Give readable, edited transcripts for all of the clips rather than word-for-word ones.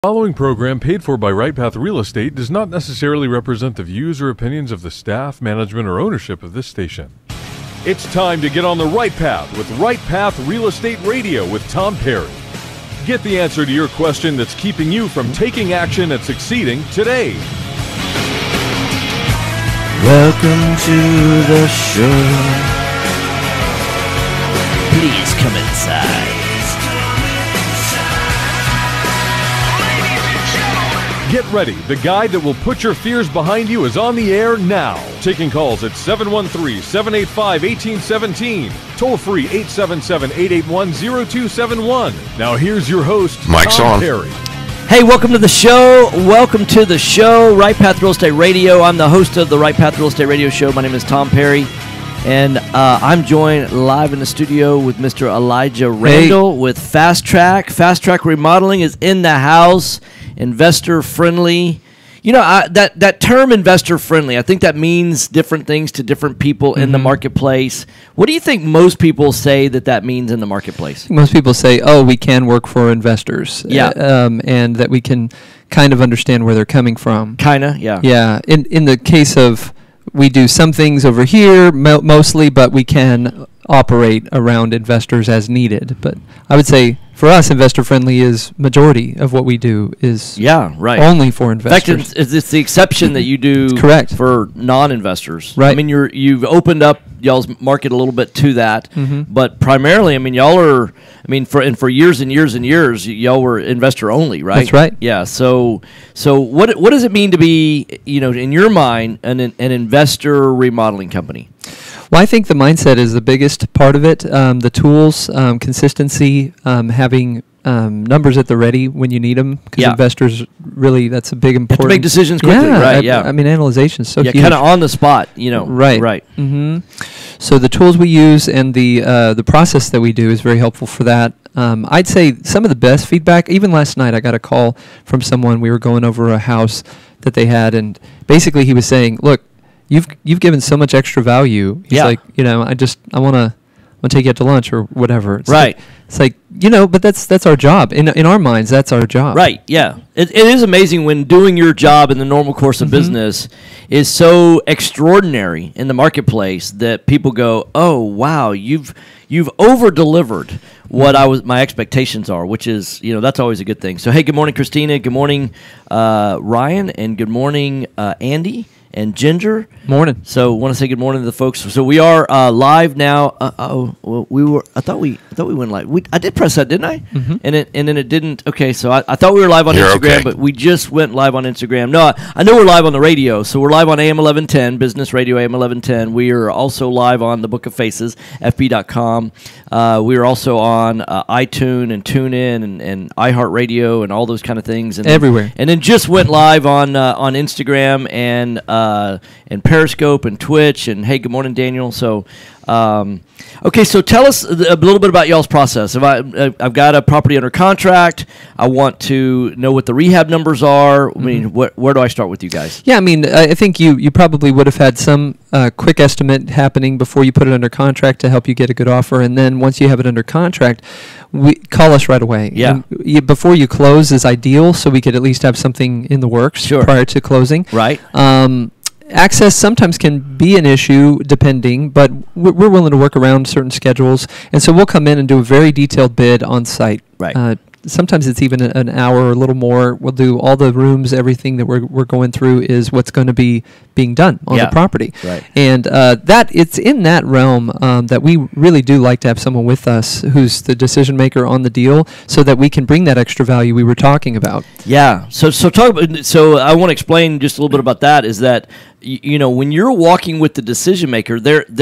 Following program paid for by Right Path Real Estate does not necessarily represent the views or opinions of the staff, management, or ownership of this station. It's time to get on the right path with Right Path Real Estate Radio with Tom Perry. Get the answer to your question that's keeping you from taking action and succeeding today. Welcome to the show. Please come inside. Get ready. The guy that will put your fears behind you is on the air now. Taking calls at 713-785-1817. Toll free 877-881-0271. Now here's your host, Mike's Tom on. Perry. Hey, welcome to the show. Welcome to the show, Right Path Real Estate Radio. I'm the host of the Right Path Real Estate Radio show. My name is Tom Perry, and I'm joined live in the studio with Mr. Elijah Randall with Fast Track. Fast Track Remodeling is in the house. Investor friendly. You know, that term investor friendly, I think that means different things to different people in the marketplace. What do you think most people say that means in the marketplace? Most people say, oh, we can work for investors. Yeah. And that we can kind of understand where they're coming from. Kind of, yeah. Yeah. In the case of, we do some things over here mostly, but we can operate around investors as needed. But I would say for us, investor friendly is majority of what we do is only for investors. In fact, it's the exception that you do Correct. For non-investors. Right. I mean, you've opened up y'all's market a little bit to that, but primarily, I mean, y'all are, I mean, for years and years and years, y'all were investor only, right? That's right. Yeah. So what does it mean to be, you know, in your mind, an investor remodeling company? Well, I think the mindset is the biggest part of it. The tools, consistency, having numbers at the ready when you need them. Because investors really, that's a big important. You have to make decisions quickly, right? I mean, analyzation is so huge. Kind of on the spot, you know. Right. So the tools we use and the process that we do is very helpful for that. I'd say some of the best feedback. Even last night, I got a call from someone. We were going over a house that they had, and basically he was saying, "Look, You've given so much extra value." He's like, you know, I want to take you out to lunch or whatever. It's right. It's like, you know, but that's our job. In our minds, that's our job. Right. Yeah. It is amazing when doing your job in the normal course of business is so extraordinary in the marketplace that people go, "Oh, wow, you've over delivered what my expectations are," which is, you know, that's always a good thing. So, hey, good morning, Christina. Good morning, Ryan, and good morning, Andy. And Ginger. Morning. So, want to say good morning to the folks. So we are live now. Well, we were. I thought we went live. I did press that, didn't I? And then it didn't. Okay, so I thought we were live on Instagram, but we just went live on Instagram. No, I know we're live on the radio. So we're live on AM 1110, Business Radio AM 1110. We are also live on the Book of Faces, FB.com. We are also on iTunes and TuneIn and iHeartRadio and all those kind of things. And everywhere. And then just went live on Instagram and Periscope and Twitch. And hey, good morning, Daniel. So, okay, so tell us a little bit about y'all's process. If I've got a property under contract, I want to know what the rehab numbers are. I mean, where do I start with you guys? Yeah, I mean, I think you probably would have had some quick estimate happening before you put it under contract to help you get a good offer, and then once you have it under contract, call us right away. Yeah. And before you close is ideal, so we could at least have something in the works prior to closing. Right. Access sometimes can be an issue depending, but we're willing to work around certain schedules, and so we'll come in and do a very detailed bid on site. Right. Sometimes it's even an hour or a little more. We'll do all the rooms, everything that we're going through is what's going to be being done on the property. Right. And that it's in that realm that we really do like to have someone with us who's the decision maker on the deal, so that we can bring that extra value we were talking about. Yeah. So I want to explain just a little bit about that. Is that, you know, when you're walking with the decision maker,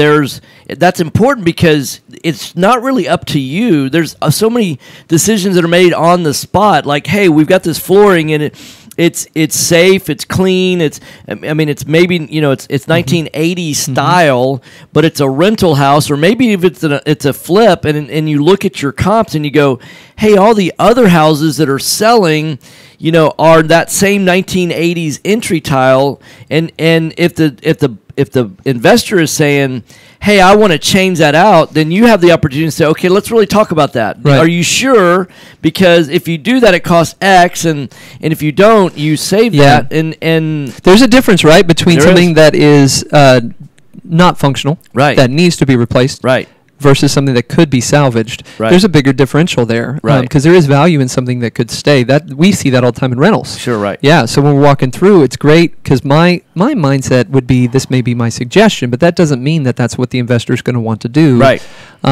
that's important because it's not really up to you. There's so many decisions that are made on the spot. Like, hey, we've got this flooring and it's safe, it's clean. It's maybe, you know, it's 1980s style, but it's a rental house, or maybe if it's a flip, and you look at your comps and you go, hey, all the other houses that are selling, you know, are that same 1980s entry tile, and if the investor is saying, hey, I want to change that out, then you have the opportunity to say, okay, let's really talk about that. Right. Are you sure? Because if you do that, it costs X, and if you don't, you save Yeah. that. And There's a difference, right, between There something is. that is not functional, Right. that needs to be replaced, right, versus something that could be salvaged. Right. There's a bigger differential there, Right. Because there is value in something that could stay. That we see that all the time in rentals. sure, right. Yeah, so when we're walking through, it's great because my mindset would be this may be my suggestion, but that doesn't mean that that's what the investor is going to want to do. Right.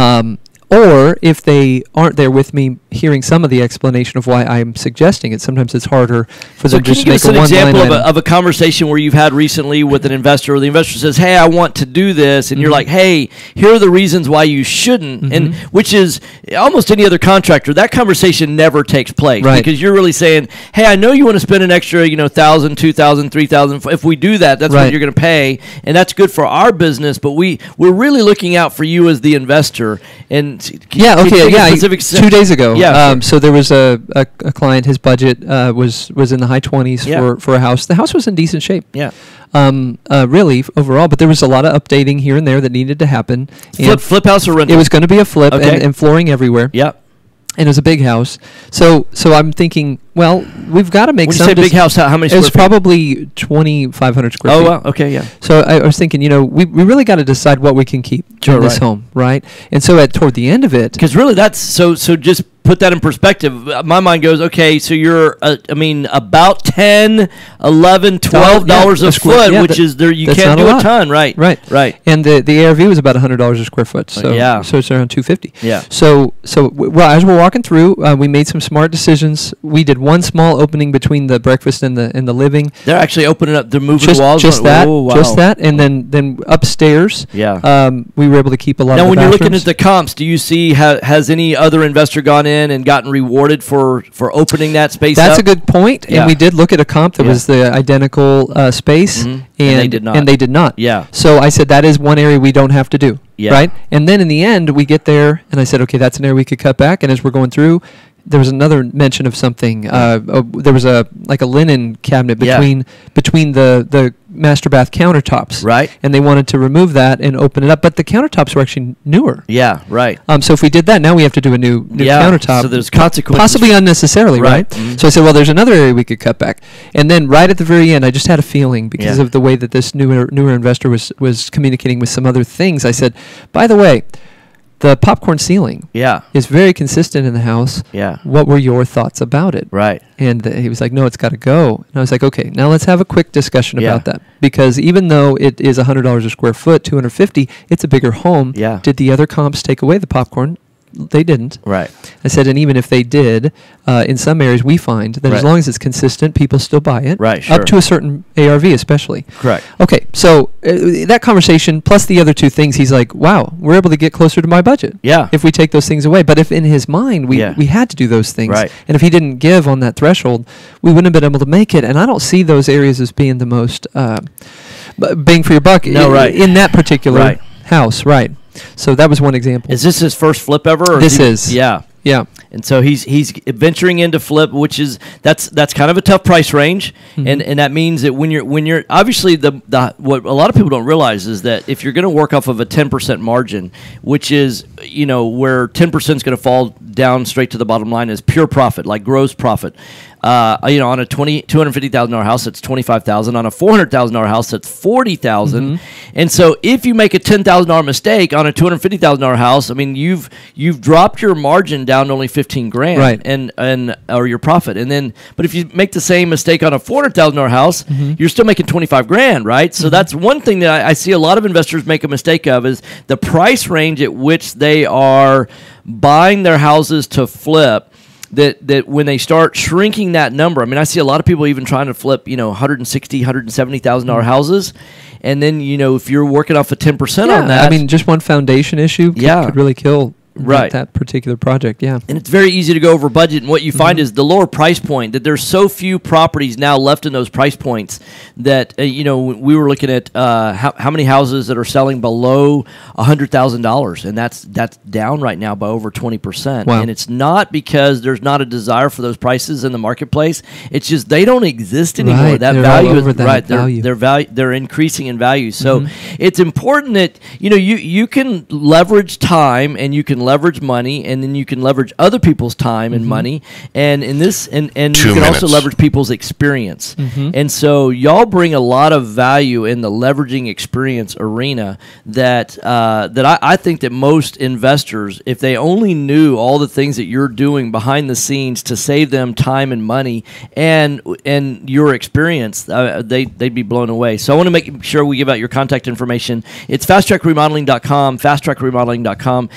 Or if they aren't there with me hearing some of the explanation of why I'm suggesting it, sometimes it's harder for So them to can just you give make us a an one-line example item. of a conversation where you've had recently with an investor, or the investor says, hey, I want to do this, and you're Mhm. like, hey, here are the reasons why you shouldn't, and which is almost any other contractor, that conversation never takes place. Right. Because you're really saying, hey, I know you want to spend an extra, $1,000, $2,000, $3,000. If we do that, that's what Right. you're going to pay, and that's good for our business, but we're really looking out for you as the investor. And Yeah, can you okay, give yeah. specific 2 days ago, Yeah, sure. so there was a client. His budget was in the high 20s Yeah. for a house. The house was in decent shape. Yeah. Really overall, but there was a lot of updating here and there that needed to happen. And Flip house or rental? it was going to be a flip Okay. and flooring everywhere. Yeah. And it was a big house. So I'm thinking, well, we've got to make When you some. say big house, how many It square was feet? probably 2,500 square Oh, feet. wow. Okay, yeah. So I was thinking, we really got to decide what we can keep Sure, in this right. home, right? And so toward the end of it, Because really, that's so just put that in perspective. My mind goes, okay, so you're, about $10, $11, $12 yeah, a a square- foot, yeah, which that- is there. You that's can't not a do a lot. ton, right? Right. Right. And the ARV was about $100 a square foot. So Yeah. so it's around 250. Yeah. So well, as we're walking through, we made some smart decisions. We did one small opening between the breakfast and the living. They're actually opening up. They're moving Just walls. just Oh, that, wow. just that, and then upstairs. Yeah. We were able to keep a lot Now, of the when you're looking bathrooms. at the comps, do you see has any other investor gone in and gotten rewarded for opening that space That's up? a good point, Yeah. and we did look at a comp that Yeah. was the identical space, Mhm. And they did not. And they did not. Yeah. So I said that is one area we don't have to do. Yeah. Right. And then in the end, we get there, and I said, okay, that's an area we could cut back. And as we're going through, there was another mention of something. There was a linen cabinet Yeah. between the master bath countertops. Right. And they wanted to remove that and open it up, but the countertops were actually newer. Yeah. Right. So if we did that, now we have to do a new Yeah, countertop. so there's consequences. Possibly unnecessarily, Right. right? Mhm. So I said, well, there's another area we could cut back. And then right at the very end, I just had a feeling because Yeah. of the way that this newer investor was communicating with some other things. I said, by the way, the popcorn ceiling Yeah. is very consistent in the house. Yeah. What were your thoughts about it? Right. And he was like, no, it's got to go. And I was like, okay, now let's have a quick discussion Yeah. about that. Because even though it is $100 a square foot, 250, it's a bigger home. Yeah. Did the other comps take away the popcorn? They didn't. Right. I said, and even if they did, in some areas we find that Right. as long as it's consistent, people still buy it. Right, sure. Up to a certain ARV especially. Correct. Okay, so that conversation plus the other two things, he's like, wow, we're able to get closer to my budget. Yeah. If we take those things away. But if in his mind we had to do those things. Right. And if he didn't give on that threshold, we wouldn't have been able to make it. And I don't see those areas as being the most bang for your buck No, right. in that particular Right. house. Right. So that was one example. Is this his first flip ever? Or This is. Yeah. Yeah. And so he's venturing into flip, which is that's kind of a tough price range, Mhm. and that means that when you're obviously the what a lot of people don't realize is that if you're going to work off of a 10% margin, which is where 10% is going to fall down straight to the bottom line as pure profit, like gross profit. On a $250,000 house, that's $25,000. On a $400,000 house, that's $40,000. Mhm. And so, if you make a $10,000 mistake on a $250,000 house, I mean, you've dropped your margin down to only $15,000, Right. and or your profit. And then, but if you make the same mistake on a $400,000 house, Mhm. you're still making $25,000, right? So that's one thing that I see a lot of investors make a mistake of is the price range at which they are buying their houses to flip. That when they start shrinking that number, I mean, I see a lot of people even trying to flip, $160,000, $170,000 houses, and then if you're working off of 10% on that, I mean, just one foundation issue could really kill Right. that particular project. Yeah. And it's very easy to go over budget. And what you find is the lower price point, that there's so few properties now left in those price points that, we were looking at how many houses that are selling below $100,000. And that's down right now by over 20%. Wow. And it's not because there's not a desire for those prices in the marketplace. It's just they don't exist anymore. Right. That They're value all is over that right. value. They're increasing in value. So it's important that, you can leverage time and you can leverage money, and then you can leverage other people's time and money, and in this and you can also leverage people's experience. And so y'all bring a lot of value in the leveraging experience arena that I think that most investors, if they only knew all the things that you're doing behind the scenes to save them time and money and your experience, they'd be blown away. So I want to make sure we give out your contact information. It's fasttrackremodeling.com, fasttrackremodeling.com,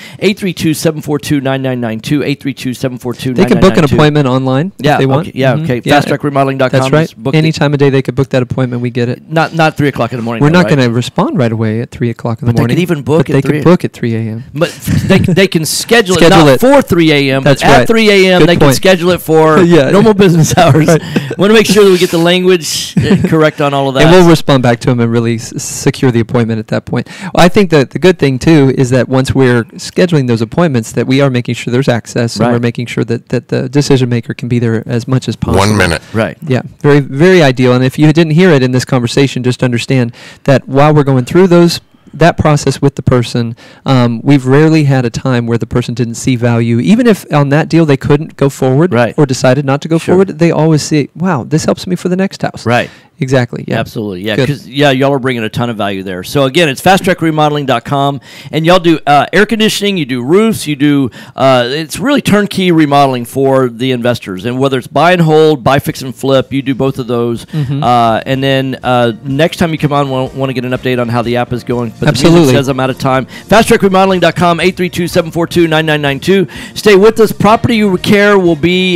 832-742-9992, 832-742-9992. They can book an appointment online if they want. Okay, fasttrackremodeling.com. That's right. Any time of day they could book that appointment. We get it. Not 3 o'clock in the morning. We're not going to respond right away at 3 o'clock in the morning. They could even book but at they could book at 3 a.m. But they can schedule it not for 3 a.m. That's but at right. 3 a.m. Good they can point. schedule it for normal business hours. Want to make sure that we get the language correct on all of that. And we'll respond back to them and really secure the appointment at that point. Well, I think that the good thing too is that once we're scheduling those appointments, that we are making sure there's access, and we're making sure that the decision maker can be there as much as possible. 1 minute. Right. Yeah, very, very ideal. And if you didn't hear it in this conversation, just understand that while we're going through that process with the person, we've rarely had a time where the person didn't see value. Even if on that deal they couldn't go forward or decided not to go forward, they always see, wow, this helps me for the next house. Right. Exactly. Yeah. Absolutely. Yeah. Because y'all are bringing a ton of value there. So again, it's fasttrackremodeling.com, and y'all do air conditioning, you do roofs, you do. It's really turnkey remodeling for the investors, and whether it's buy and hold, buy, fix, and flip, you do both of those. And then next time you come on, want to get an update on how the app is going. But Absolutely. The music says I'm out of time. Fasttrackremodeling.com, 832-742-9992. Stay with us. Property Care will be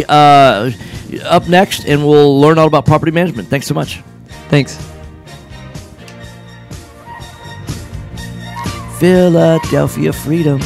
up next, and we'll learn all about property management. Thanks so much. Thanks. Philadelphia Freedom.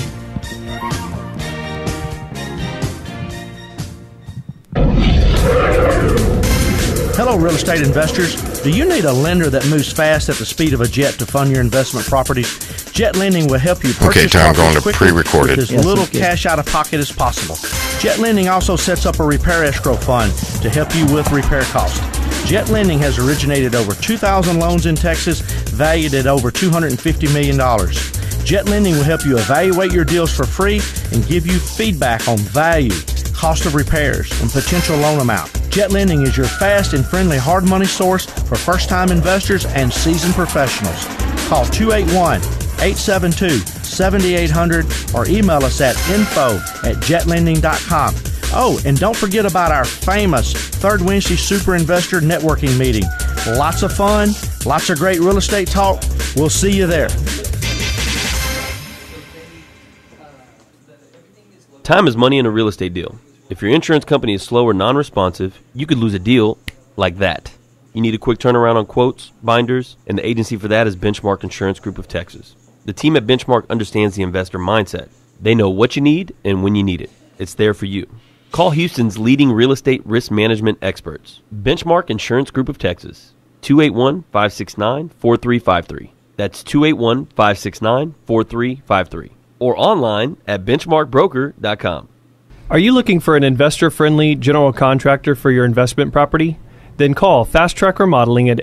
Hello, real estate investors. Do you need a lender that moves fast at the speed of a jet to fund your investment properties? Jet Lending will help you purchase Tom, properties going to quickly pre-recorded. with as little cash out of pocket as possible. Jet Lending also sets up a repair escrow fund to help you with repair costs. Jet Lending has originated over 2,000 loans in Texas, valued at over $250 million. Jet Lending will help you evaluate your deals for free and give you feedback on value, cost of repairs, and potential loan amount. Jet Lending is your fast and friendly hard money source for first-time investors and seasoned professionals. Call 281-872-7800 or email us at info@jetlending.com. Oh, and don't forget about our famous Third Wednesday Super Investor Networking Meeting. Lots of fun, lots of great real estate talk. We'll see you there. Time is money in a real estate deal. If your insurance company is slow or non-responsive, you could lose a deal like that. You need a quick turnaround on quotes, binders, and the agency for that is Benchmark Insurance Group of Texas. The team at Benchmark understands the investor mindset. They know what you need and when you need it. It's there for you. Call Houston's leading real estate risk management experts. Benchmark Insurance Group of Texas, 281-569-4353. That's 281-569-4353. Or online at benchmarkbroker.com. Are you looking for an investor-friendly general contractor for your investment property? Then call Fast Track Remodeling at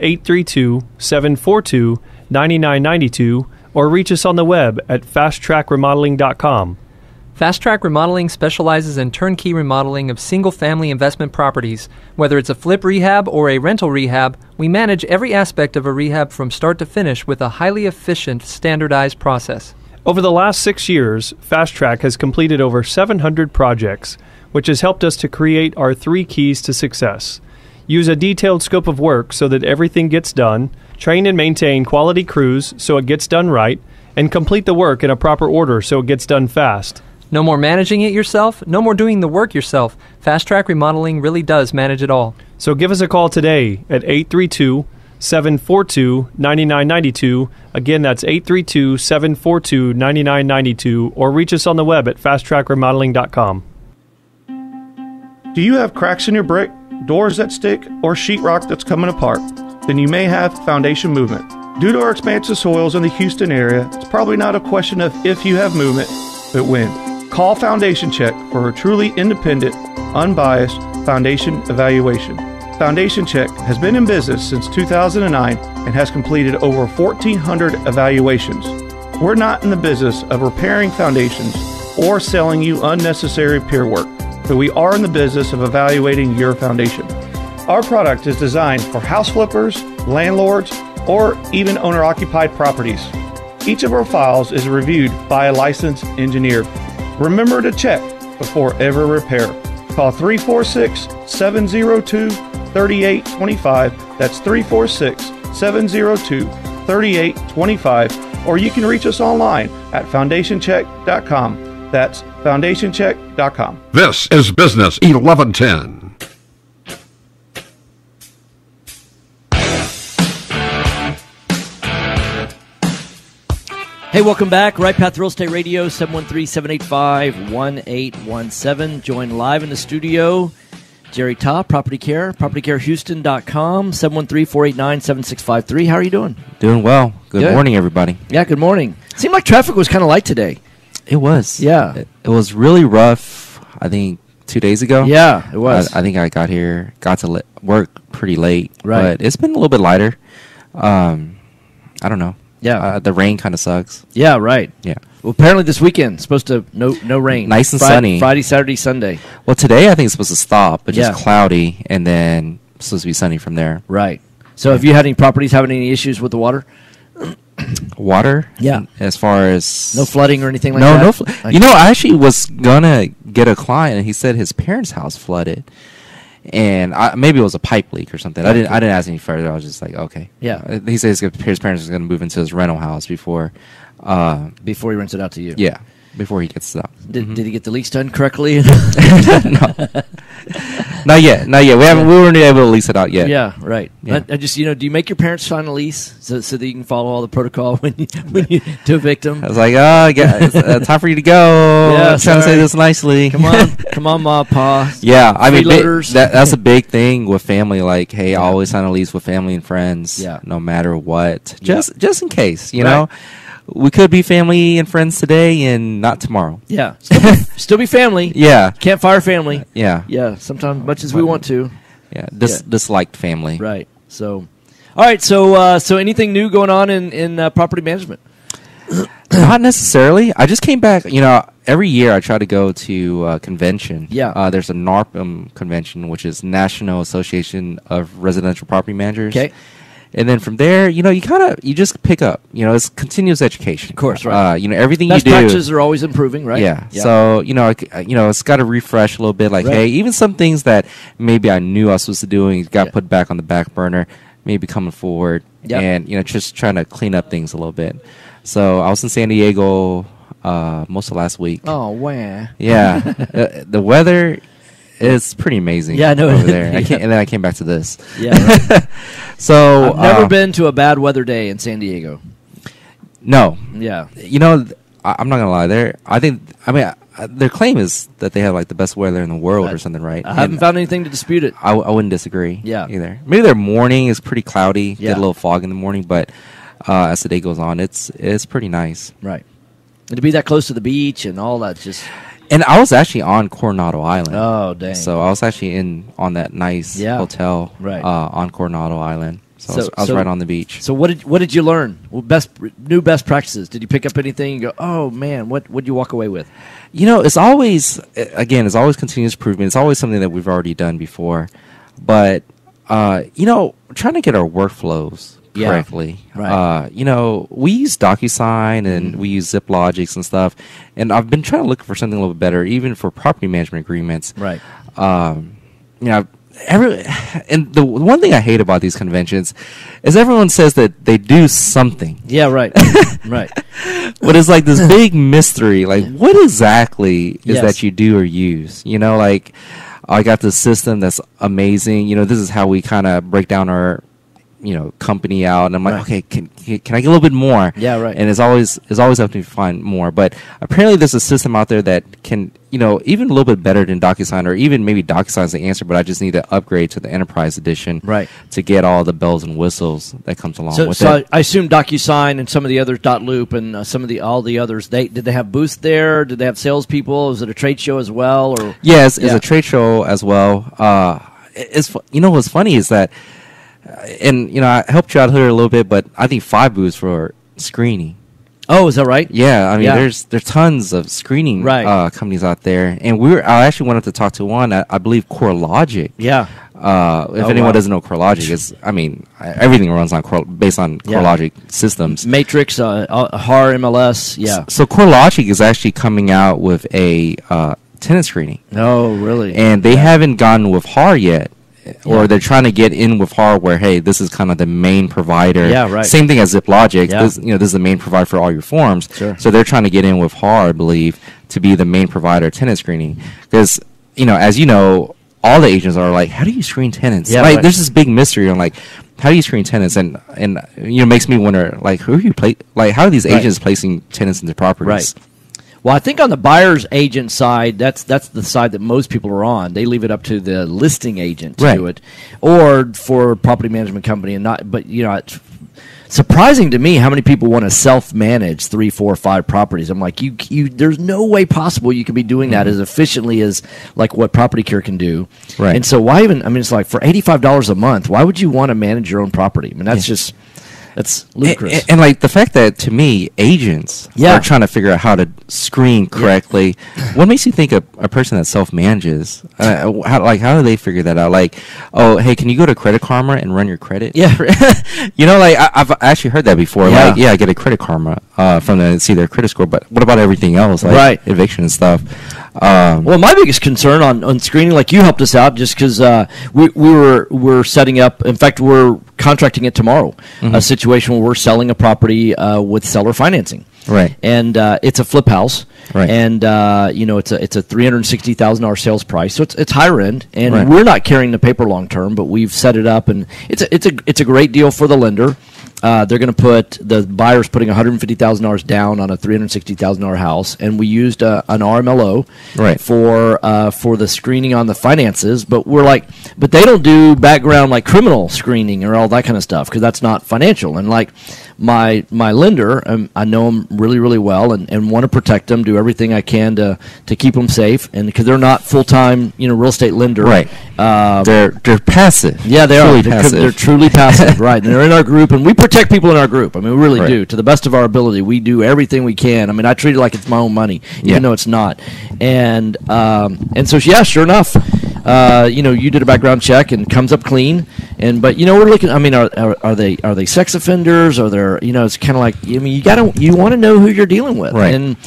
832-742-9992 or reach us on the web at fasttrackremodeling.com. Fast Track Remodeling specializes in turnkey remodeling of single-family investment properties. Whether it's a flip rehab or a rental rehab, we manage every aspect of a rehab from start to finish with a highly efficient, standardized process. Over the last 6 years, Fast Track has completed over 700 projects, which has helped us to create our 3 keys to success. Use a detailed scope of work so that everything gets done, train and maintain quality crews so it gets done right, and complete the work in a proper order so it gets done fast. No more managing it yourself, no more doing the work yourself. Fast Track Remodeling really does manage it all. So give us a call today at 832-742-9992. Again, that's 832-742-9992, or reach us on the web at fasttrackremodeling.com. Do you have cracks in your brick, doors that stick, or sheetrock that's coming apart? Then you may have foundation movement. Due to our expansive soils in the Houston area, it's probably not a question of if you have movement, but when. Call Foundation Check for a truly independent, unbiased foundation evaluation. Foundation Check has been in business since 2009 and has completed over 1,400 evaluations. We're not in the business of repairing foundations or selling you unnecessary pier work, but we are in the business of evaluating your foundation. Our product is designed for house flippers, landlords, or even owner-occupied properties. Each of our files is reviewed by a licensed engineer. Remember to check before every repair. Call 346-702-3825. That's 346-702-3825. Or you can reach us online at foundationcheck.com. That's foundationcheck.com. This is Business 1110. Hey, welcome back. Right Path Real Estate Radio, 713-785-1817. Joined live in the studio, Jerry Topp, Property Care, propertycarehouston.com, 713-489-7653. How are you doing? Doing well. Good morning, everybody. Yeah, good morning. Seemed like traffic was kind of light today. It was. Yeah. It was really rough, I think, 2 days ago. Yeah, it was. I think I got to work pretty late. Right. But it's been a little bit lighter. I don't know. Yeah. The rain kind of sucks. Yeah, right. Yeah. Well, apparently this weekend, supposed to no rain. Nice and sunny. Friday, Saturday, Sunday. Well, today I think it's supposed to stop, but Yeah. just cloudy, and then it's supposed to be sunny from there. Right. So have you had any properties having any issues with the water? Water? Yeah. As far as... No flooding or anything like No, that? no. You know, I actually was going to get a client, and he said his parents' house flooded. And maybe it was a pipe leak or something. I didn't ask any further. I was just like, okay. Yeah. He says his parents are going to move into his rental house before he rents it out to you. Yeah, before he gets it out. Did he get the lease done correctly? No, not yet. We weren't able to lease it out yet. Yeah, right. Yeah. I just, do you make your parents sign a lease so that you can follow all the protocol when you to evict them? I was like, it's time for you to go. Yeah, I'm trying to say this nicely. Come on, Ma, Pa. Yeah, I mean, Freeloaders. that's a big thing with family. Like, hey, I always sign a lease with family and friends. Yeah. No matter what, Yeah. just in case, you Right. know. We could be family and friends today and not tomorrow. Yeah. Still be family. Yeah. Can't fire family. Yeah. Yeah, sometimes much as we want to. Yeah. Disliked family. Right. So, all right. So anything new going on in property management? Not necessarily. I just came back. You know, every year I try to go to a convention. Yeah. There's a NARPM convention, which is National Association of Residential Property Managers. Okay. And then from there, you just pick up. You know, it's continuous education. Of course, right. Everything Best you do. practices are always improving, right? Yeah. So it's got to refresh a little bit. Like, Right. hey, even some things that maybe I knew I was supposed to do and got Yeah. put back on the back burner, maybe coming forward, Yep. and just trying to clean up things a little bit. So I was in San Diego most of last week. Oh, wow. Yeah, the weather is pretty amazing. Yeah, I know. over there. Yeah. And then I came back to this. Yeah. Right. So I've never been to a bad weather day in San Diego. No, Yeah. I'm not gonna lie. Their claim is that they have like the best weather in the world or something, right? I haven't found anything to dispute it. I wouldn't disagree. Yeah. Either. Maybe their morning is pretty cloudy. Yeah. Get a little fog in the morning, but as the day goes on, it's pretty nice. Right. And to be that close to the beach and all that, just And I was actually on Coronado Island. oh dang. So I was actually on that nice Yeah. hotel Right. On Coronado Island. So I was so- right on the beach. So what did you learn? Well, new best practices. Did you pick up anything? And go, oh man, what did you walk away with? It's always continuous improvement. It's always something that we've already done before. But, trying to get our workflows Yeah. correctly. Right. We use DocuSign and we use ZipLogics and stuff. And I've been trying to look for something a little bit better, even for property management agreements. Right. And the one thing I hate about these conventions is everyone says that they do something. Yeah. Right. Right. But it's like this big mystery. Like, what exactly is Yes. that you do or use? I got this system that's amazing. This is how we kind of break down our company out, and I'm like, Right. okay, can I get a little bit more? Yeah, right. And it's always up to me to find more. But apparently, there's a system out there that can, even a little bit better than DocuSign, or even maybe DocuSign's the answer. But I just need to upgrade to the Enterprise Edition, Right. to get all the bells and whistles that comes along So, with so it. I assume DocuSign and some of the others, .loop and all the others. Did they have booths there? Did they have salespeople? Was it a trade show as well? Or Yes, it's Yeah. a trade show as well. What's funny is that, and I helped you out here a little bit, but I think 5 booths for screening. Oh, is that right? Yeah, I mean, Yeah. there's tons of screening Right. companies out there, and I actually wanted to talk to one. I believe CoreLogic. Yeah. If anyone wow. doesn't know CoreLogic, everything runs on based on Yeah. CoreLogic systems. Matrix, HAR, MLS. Yeah. So CoreLogic is actually coming out with a tenant screening, Oh, really? and they haven't gone with HAR yet. Or Yeah. they're trying to get in with HAR, where hey, this is kind of the main provider. Yeah, right. Same thing as ZipLogic. Yeah. This is the main provider for all your forms. Sure. So they're trying to get in with HAR, I believe, to be the main provider of tenant screening. Because as you know, all the agents are like, how do you screen tenants? Yeah, like, right. there's this big mystery on like, how do you screen tenants? And makes me wonder, like, who are you how are these Right. agents placing tenants into properties? Right. Well, I think on the buyer's agent side, that's the side that most people are on. They leave it up to the listing agent to Right. do it, or for a property management company, and not. But it's surprising to me how many people want to self-manage 3, 4, 5 properties. I'm like, you there's no way possible you can be doing that as efficiently as like what Property Care can do. Right. And so why even? I mean, it's like for $85 a month. Why would you want to manage your own property? I mean, that's ludicrous. And like the fact that, to me, agents Yeah. are trying to figure out how to screen correctly. What makes you think a person that self-manages, how do they figure that out? Like, oh, hey, can you go to Credit Karma and run your credit? Yeah. I've actually heard that before. Yeah. Like, I get a Credit Karma from see their credit score, but what about everything else? Like Right. eviction and stuff. Well, my biggest concern on screening, like you helped us out, just because we're setting up. In fact, we're contracting it tomorrow. A situation where we're selling a property with seller financing. Right. And it's a flip house. Right. And it's a $360,000 sales price, so it's higher end. And Right. we're not carrying the paper long term, but we've set it up, and it's a great deal for the lender. They're going to the buyer's putting $150,000 down on a $360,000 house, and we used an RMLO Right. for the screening on the finances. But but they don't do background like criminal screening or all that kind of stuff, because that's not financial. And like my lender, I know them really, really well, and want to protect them, do everything I can to keep them safe, and because they're not full time real estate lender. Right. They're passive. Yeah, they Truly are. passive. They're truly passive, right? And they're in our group, and we protect people in our group. I mean, we really Right. do, to the best of our ability. We do everything we can. I mean, I treat it like it's my own money, even Yeah. though it's not. And so, yeah, sure enough, you did a background check and comes up clean. But we're looking. I mean, are they sex offenders? Are there? It's kind of like, I mean, you want to know who you're dealing with, Right. and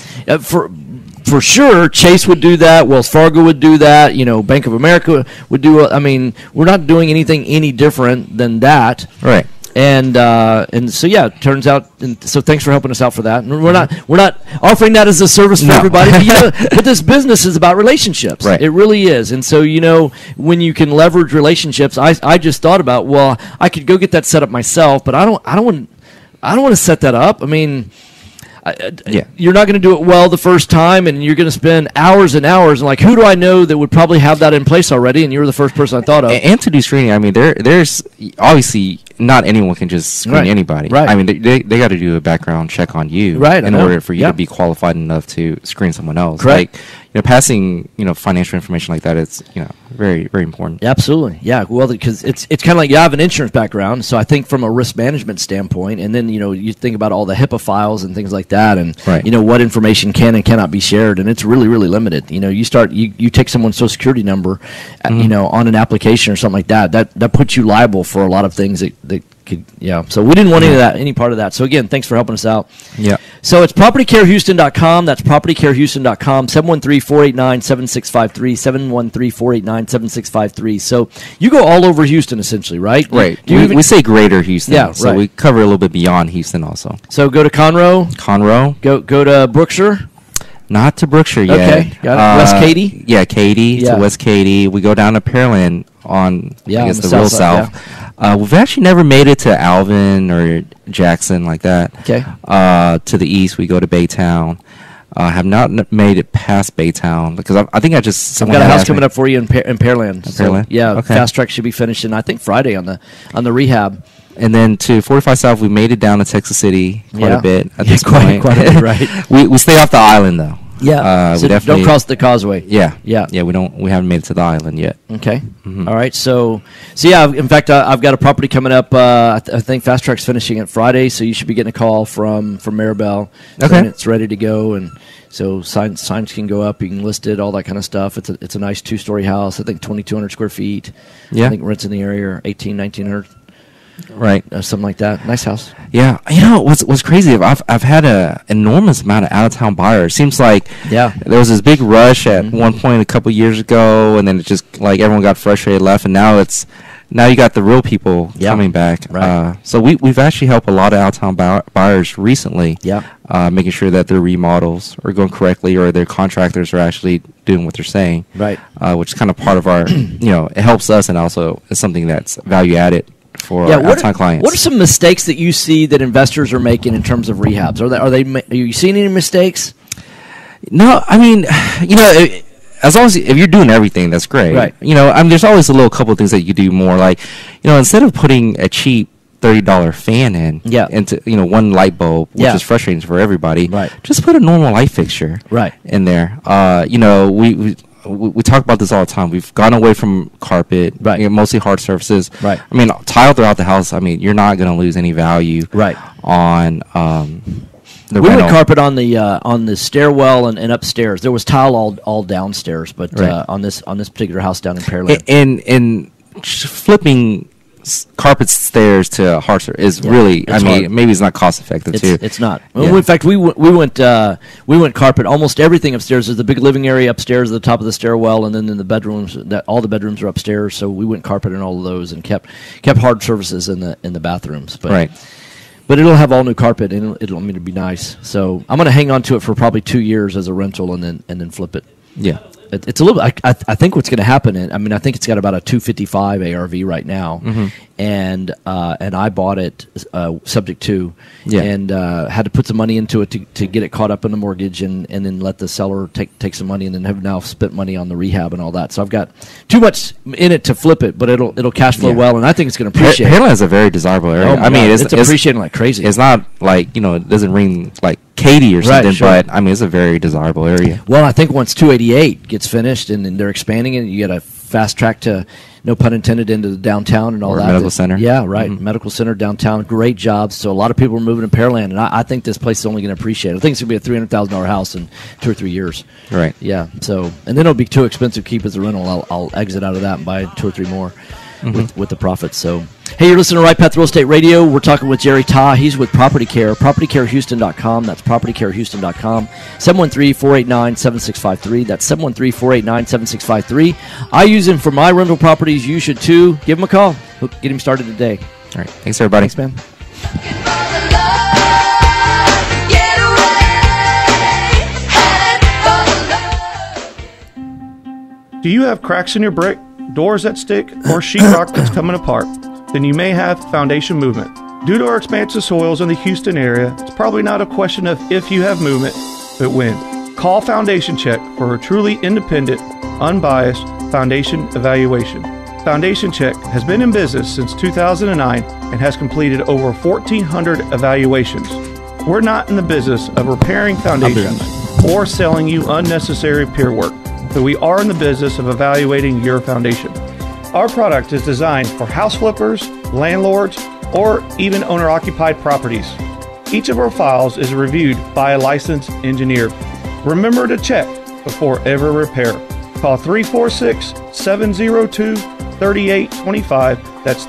for sure, Chase would do that. Wells Fargo would do that. Bank of America would do. I mean, we're not doing anything any different than that. Right. And so yeah, it turns out. And so thanks for helping us out for that. And we're not offering that as a service for No. everybody. But this business is about relationships. Right. It really is. And so when you can leverage relationships, I just thought about, well, I could go get that set up myself, but I don't want to set that up. I mean. Yeah. You're not going to do it well the first time, and you're going to spend hours and hours. And like, who do I know that would probably have that in place already? And you were the first person I thought of. And to do screening, I mean, there's obviously not anyone can just screen Right. anybody. Right. I mean, they got to do a background check on you, Right, I in know. order for you Yeah. to be qualified enough to screen someone else. Correct. Like, passing financial information like that, it's very, very important. Absolutely, yeah. Well, because it's kind of like, I have an insurance background, so I think from a risk management standpoint, and then you think about all the HIPAA files and things like that, and Right. what information can and cannot be shared, and it's really, really limited. You take someone's social security number, on an application or something like that. That puts you liable for a lot of things that could, yeah. So we didn't want any part of that. So again, thanks for helping us out. Yeah. So it's propertycarehouston.com. That's propertycarehouston.com. 713-489-7653. 713-489-7653. So you go all over Houston, essentially, right? Right. Do you even, we say greater Houston. Yeah, So right. we cover a little bit beyond Houston also. so go to Conroe. Conroe. Go to Brookshire. Not to Brookshire yet. Okay, got it. West Katy? Yeah, Katy Yeah. to West Katy. We go down to Pearland on, Yeah, I on guess, the the real south side, south. We've actually never made it to Alvin or Jackson like that. Okay. To the east, we go to Baytown. Have not made it past Baytown because I think I just I've got a house coming up for you in Pearland. Pearland? Yeah, Okay. fast track should be finishing I think Friday on the rehab. And then to 45 South, we made it down to Texas City quite a bit at this quite point. a bit, right? we stay off the island though. Yeah, we so definitely don't cross the causeway. Yeah, Yeah. We haven't made it to the island yet. Okay. Mhm. All right. So yeah. In fact, I've got a property coming up. I think Fast Track's finishing it Friday, so you should be getting a call from Maribel. Okay. saying it's ready to go, and so signs can go up. You can list it, all that kind of stuff. It's a nice 2-story house. I think 2,200 square feet. Yeah. I think rents in the area are 1,900, Right. something like that. Nice house. Yeah. You know what's crazy? I've had a enormous amount of out of town buyers. Seems like Yeah. there was this big rush at one point a couple years ago, and then it just like everyone got frustrated, left, and now you got the real people Yeah. coming back. Right. So we've actually helped a lot of out of town buyers recently. Yeah. Making sure that their remodels are going correctly, or their contractors are actually doing what they're saying. Right. Which is kind of part of our, it helps us, and also is something that's value added for our out-of-town clients. What are some mistakes that you see that investors are making in terms of rehabs? Are you seeing any mistakes? No, I mean, as long as if you're doing everything, that's great. Right. There's always a little couple of things that you could do more. Like, instead of putting a cheap $30 fan in, Yeah. into one light bulb, which Yeah. is frustrating for everybody. Right. Just put a normal light fixture. Right. In there. We talk about this all the time. We've gone away from carpet, Right. Mostly hard surfaces. Right. I mean, tile throughout the house. I mean, you're not going to lose any value. Right. On the We rental. went carpet on the stairwell and upstairs. There was tile all downstairs, but Right. on this particular house down in Pearland. And flipping carpet stairs to hard surface is Yeah, really. it's I mean, hard. maybe it's not cost effective too. It's not. Yeah. In fact, we went carpet almost everything upstairs. There's the big living area upstairs at the top of the stairwell, and then in the bedrooms, all the bedrooms are upstairs. So we went carpet in all of those and kept hard surfaces in the bathrooms. But, Right. But it'll have all new carpet, and it'll be nice. So I'm going to hang on to it for probably 2 years as a rental, and then flip it. Yeah. It's a little. I think what's going to happen. I think it's got about a 255 ARV right now, and I bought it subject to, Yeah. and had to put some money into it to get it caught up in the mortgage, and then let the seller take some money, and then have now spent money on the rehab and all that. So I've got too much in it to flip it, but it'll cash flow Yeah. well, and I think it's going to appreciate. Pearland is a very desirable area. Oh my I mean, God, it's appreciating like crazy. It's not like it doesn't ring like Katy or Right, something, sure. but I mean, it's a very desirable area. Well, I think once 288 gets finished and then they're expanding it, you get a fast track to, no pun intended, into the downtown and all Or that. medical center. Yeah, right. Medical center downtown. Great jobs. So a lot of people are moving to Pearland, and I think this place is only going to appreciate it. I think it's going to be a $300,000 house in 2 or 3 years. Right. Yeah. So, and then it'll be too expensive to keep as a rental. I'll exit out of that and buy 2 or 3 more with the profits. So, hey, you're listening to Right Path Real Estate Radio. We're talking with Jerry Ta. He's with Property Care, PropertyCareHouston.com. That's PropertyCareHouston.com. 713-489-7653. That's 713-489-7653. I use him for my rental properties. You should too. Give him a call. We'll get him started today. All right. Thanks, everybody. Thanks, man. Do you have cracks in your brick, doors that stick, or sheetrock that's coming apart? Then you may have foundation movement. Due to our expansive soils in the Houston area, it's probably not a question of if you have movement, but when. Call Foundation Check for a truly independent, unbiased foundation evaluation. Foundation Check has been in business since 2009 and has completed over 1,400 evaluations. We're not in the business of repairing foundations or selling you unnecessary peer work, but we are in the business of evaluating your foundation. Our product is designed for house flippers, landlords, or even owner-occupied properties. Each of our files is reviewed by a licensed engineer. Remember to check before ever repair. Call 346-702-3825. That's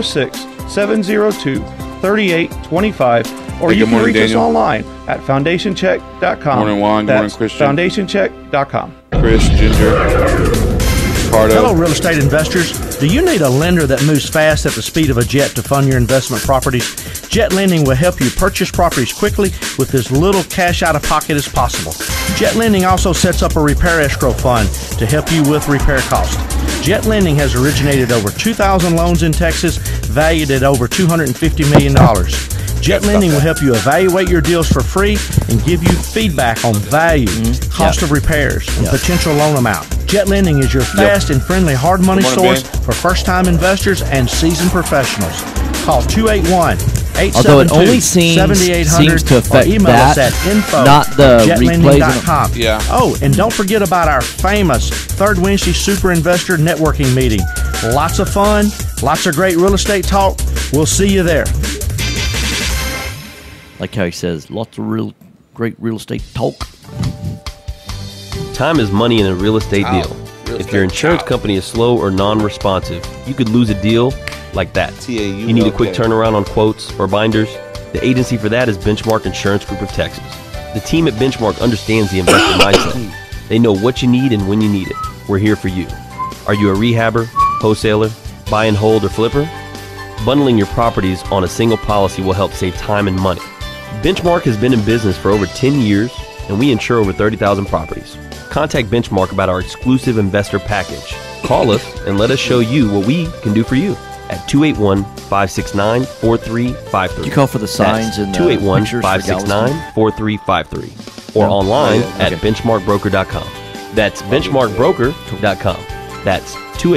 346-702-3825. Or you can reach us online at foundationcheck.com. Morning, Juan. Good morning, That's Christian. foundationcheck.com. Chris, Ginger, Ricardo. Hello, real estate investors. Do you need a lender that moves fast at the speed of a jet to fund your investment properties? Jet Lending will help you purchase properties quickly with as little cash out of pocket as possible. Jet Lending also sets up a repair escrow fund to help you with repair costs. Jet Lending has originated over 2,000 loans in Texas, valued at over $250 million. Jet Lending will help you evaluate your deals for free and give you feedback on value, cost of repairs, and potential loan amount. Jet Lending is your fast and friendly hard money source for first-time investors and seasoned professionals. Call 281-872-7800 Although it only seems to affect or email that, us at not the info@jetlending.com. Yeah. Oh, and don't forget about our famous Third Wednesday Super Investor Networking Meeting. Lots of fun, lots of great real estate talk. We'll see you there. Like how he says, lots of great real estate talk. Time is money in a real estate deal. If your insurance company is slow or non-responsive, you could lose a deal like that. You need a quick turnaround on quotes or binders? The agency for that is Benchmark Insurance Group of Texas. The team at Benchmark understands the investor mindset. They know what you need and when you need it. We're here for you. Are you a rehabber, wholesaler, buy and hold, or flipper? Bundling your properties on a single policy will help save time and money. Benchmark has been in business for over 10 years, and we insure over 30,000 properties. Contact Benchmark about our exclusive investor package. Call us and let us show you what we can do for you at 281-569-4353. You call for the signs and 281-569-4353 or online at benchmarkbroker.com. That's benchmarkbroker.com. That's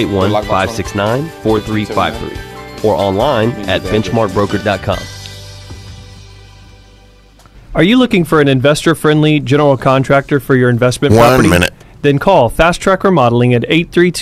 281-569-4353 or online at benchmarkbroker.com. Are you looking for an investor-friendly general contractor for your investment property? 1 minute. Then call Fast Track Remodeling at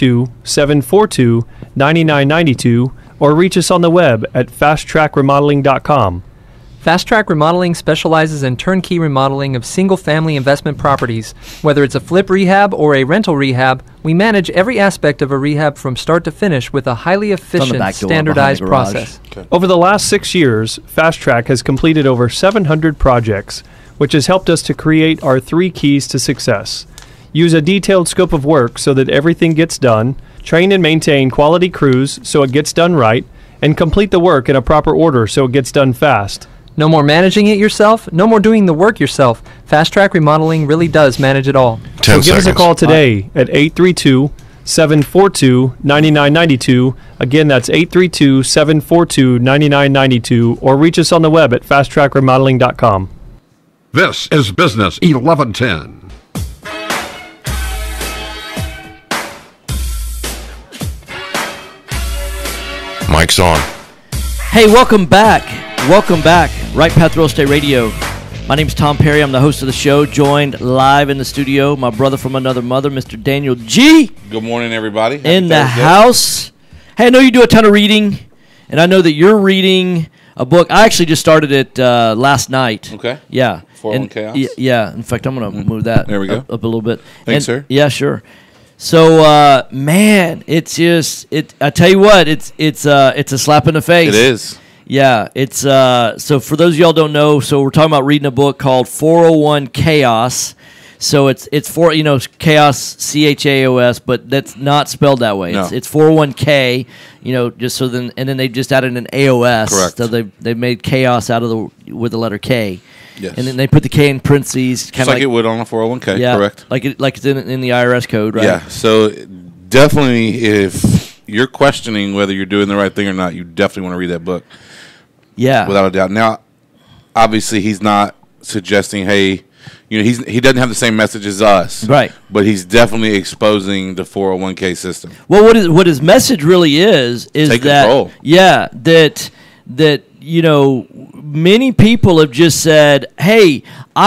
832-742-9992 or reach us on the web at fasttrackremodeling.com. Fast Track Remodeling specializes in turnkey remodeling of single-family investment properties. Whether it's a flip rehab or a rental rehab, we manage every aspect of a rehab from start to finish with a highly efficient, standardized process. Okay. Over the last 6 years, Fast Track has completed over 700 projects, which has helped us to create our 3 keys to success. Use a detailed scope of work so that everything gets done, train and maintain quality crews so it gets done right, and complete the work in a proper order so it gets done fast. No more managing it yourself, no more doing the work yourself. Fast Track Remodeling really does manage it all. So give us a call today at 832-742-9992. Again, that's 832-742-9992, or reach us on the web at fasttrackremodeling.com. This is Business 1110. Mike's on. Hey, welcome back. Welcome back. Right Path Real Estate Radio. My name's Tom Perry. I'm the host of the show, joined live in the studio, my brother from another mother, Mr. Daniel G. Good morning, everybody. Happy in the Thursday. house. Hey, I know you do a ton of reading, and I know that you're reading a book. I actually just started it last night. Okay. Yeah. 401 Chaos? Yeah. In fact, I'm going to move that There we go. up a little bit. Thanks, sir. Yeah, sure. So, man, it's just I tell you what, it's a slap in the face. It is. Yeah, it's so for those of y'all don't know, so we're talking about reading a book called 401 Chaos. So it's for chaos, CHAOS, but that's not spelled that way. No. It's 401K, just so then and then they just added an AOS. Correct. So they made chaos out of with the letter K. Yes. And then they put the K in parentheses, Just kind like of it would on a 401k, yeah, correct? like it's in the IRS code, right? Yeah. So definitely, if you're questioning whether you're doing the right thing or not, you definitely want to read that book. Yeah. Without a doubt. Now, obviously, he's not suggesting, hey, he doesn't have the same message as us, right? But he's definitely exposing the 401k system. Well, what his message really is Take that control. Yeah, that many people have just said, hey,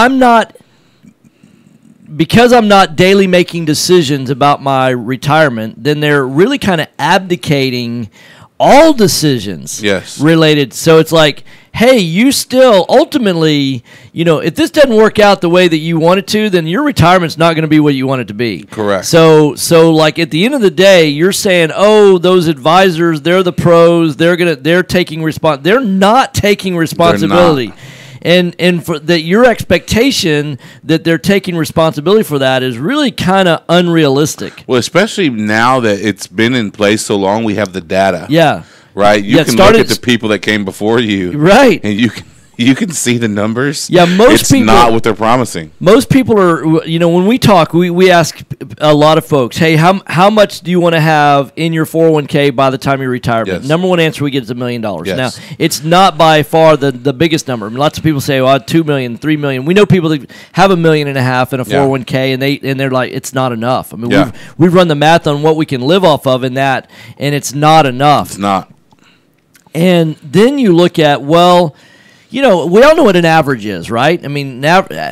because I'm not daily making decisions about my retirement, then they're really kind of abdicating all decisions related. So it's like, hey, you still ultimately, if this doesn't work out the way that you want it to, then your retirement's not going to be what you want it to be. Correct. So like at the end of the day, you're saying, oh, those advisors, they're the pros, they're taking they're not taking responsibility. and for that your expectation that they're taking responsibility for that is really kind of unrealistic. Well, especially now that it's been in place so long, we have the data. Yeah. Right? You can look at the people that came before you. Right. And you can see the numbers. Yeah, it's not what they're promising. Most people are, when we talk, we ask a lot of folks, hey, how much do you want to have in your 401k by the time you retire? Yes. Number one answer we get is $1 million. Yes. Now, it's not by far the biggest number. I mean, lots of people say, well, 2 million, 3 million. We know people that have $1.5 million in a 401k, and they're like, it's not enough. I mean, we've run the math on what we can live off of in that, and it's not enough. It's not. And then you look at, well, we all know what an average is, right? I mean,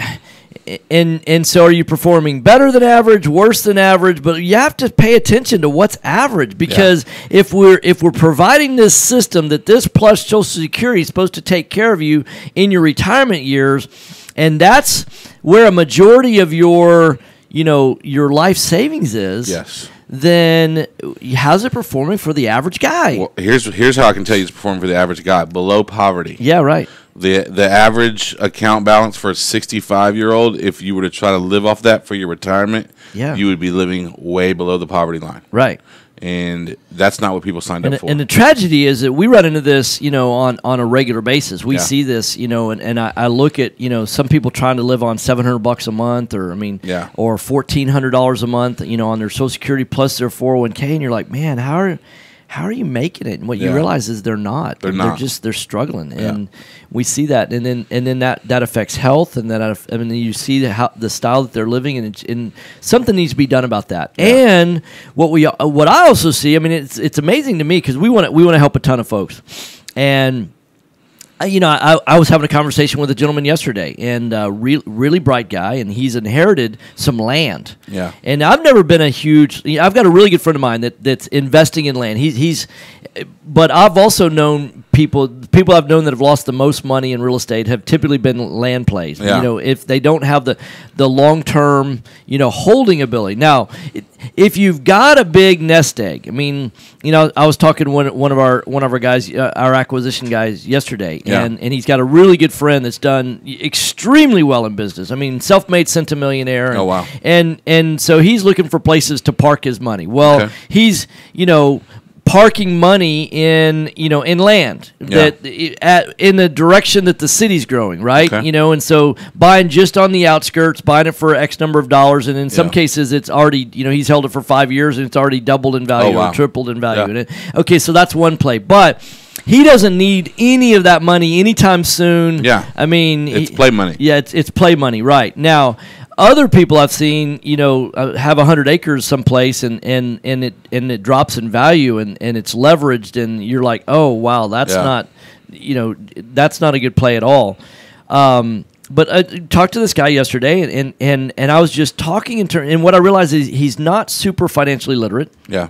and so are you performing better than average, worse than average? But you have to pay attention to what's average, because if we're providing this system that this plus Social Security is supposed to take care of you in your retirement years, and that's where a majority of your life savings is. Yes. Then how's it performing for the average guy? Well, here's how I can tell you it's performing for the average guy. Below poverty. Yeah, right. The average account balance for a 65-year-old, if you were to try to live off that for your retirement, you would be living way below the poverty line. Right. And that's not what people signed up for. And the tragedy is that we run into this, on a regular basis. We see this, and I look at, some people trying to live on $700 a month, or or $1,400 a month, on their Social Security plus their 401k, and you're like, man, how are you making it? And what you realize is they're not. They're struggling, and we see that, and then that affects health, and then you see the style that they're living, and something needs to be done about that. Yeah. And what I also see, I mean, it's amazing to me, because we want to help a ton of folks, and. I was having a conversation with a gentleman yesterday, and really bright guy, and he's inherited some land. Yeah. And I've never been I've got a really good friend of mine that's investing in land. But I've also known people I've known that have lost the most money in real estate have typically been land plays. Yeah. If they don't have the long-term, holding ability. Now, if you've got a big nest egg, I mean, I was talking to one of our guys, our acquisition guys yesterday, and he's got a really good friend that's done extremely well in business. I mean, self-made centimillionaire. Oh, wow. And so he's looking for places to park his money. Well, he's, parking money in land that in the direction that the city's growing, right? And so buying just on the outskirts, buying it for X number of dollars, and in some cases it's already he's held it for 5 years and it's already doubled in value or tripled in value. Okay, so that's one play, but he doesn't need any of that money anytime soon. Yeah, I mean, it's play money. Yeah, it's play money, right? Now, other people I've seen, have 100 acres someplace, and it drops in value, and it's leveraged, and you're like, oh wow, that's not, that's not a good play at all. But I talked to this guy yesterday, and I was just talking and what I realized is he's not super financially literate. Yeah,